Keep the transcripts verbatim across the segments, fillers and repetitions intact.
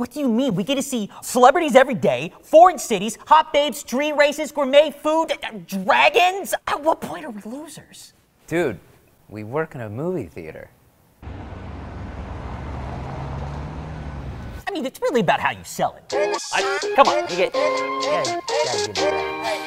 What do you mean? We get to see celebrities every day, foreign cities, hot babes, dream races, gourmet food, dragons? At what point are we losers? Dude, we work in a movie theater. I mean, it's really about how you sell it. I, come on, you get... Yeah, yeah, you get that.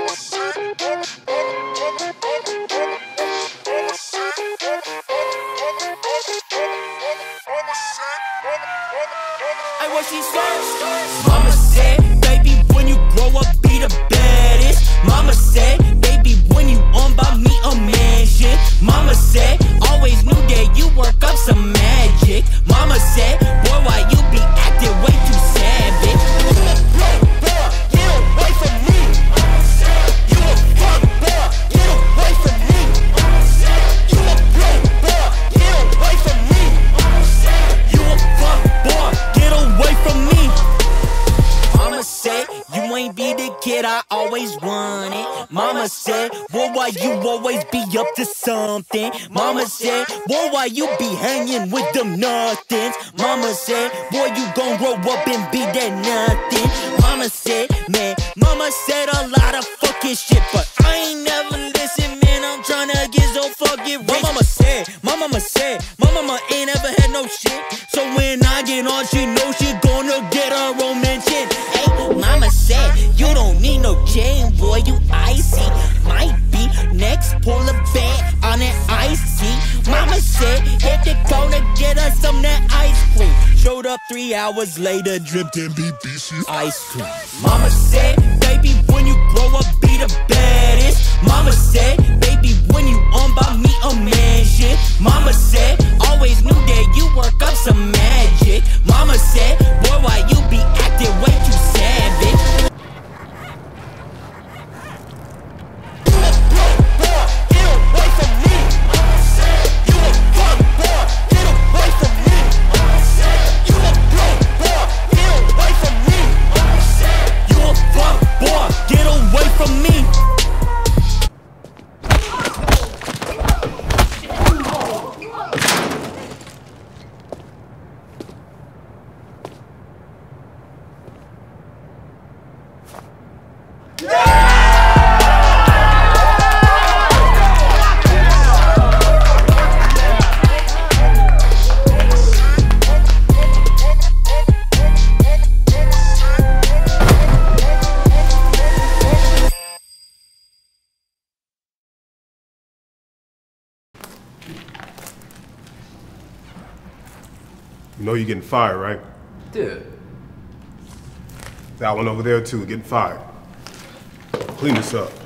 Hey, what she said? Mama said, baby, when you grow up, be the baddest. Mama said, baby, when you on by me, a mansion. Mama said, always knew that you work up some magic. Mama said, boy, why you be acting way too savage? Get away from me. You a fuck boy, get away from me. You a broke boy, get away from me. You a fuck boy, get away from me. Mama said, you ain't be the kid I always wanted. Mama said, boy, why you always be up to something? Mama said, boy, why you be hanging with them nothings? Mama said, boy, you gon' grow up and be that nothing. Mama said, man, mama said a lot of fucking shit, but I ain't never listen, man, I'm tryna get so fucking rich. My mama said, my mama said, my mama ain't ever had no shit, so when I get on, she know she gonna get her own mansion. Hey, mama said, you don't need no chain, boy, you icy. Might be next, pull a bed on that icy. Mama said, hit the corner, get us some that ice cream. Showed up three hours later, dripped in B B C ice cream. Mama said, baby, when you grow up, be the baddest. Mama said, baby, when you on by me, a mansion. Mama said, always knew that you work up some magic. Mama said, boy, why you be acting way too savage? You know you're getting fired, right? Dude. That one over there too, getting fired. Clean this up.